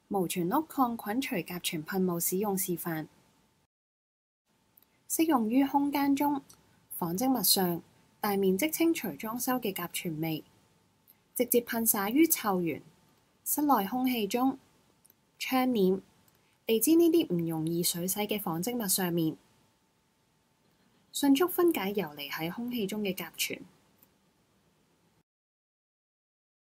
無塵屋抗菌除甲醛噴霧使用示範，適用於空間中、紡織物上大面積清除裝修嘅甲醛味，直接噴灑於湊圓、室內空氣中、窗簾、地氈呢啲唔容易水洗嘅紡織物上面，迅速分解游離喺空氣中嘅甲醛。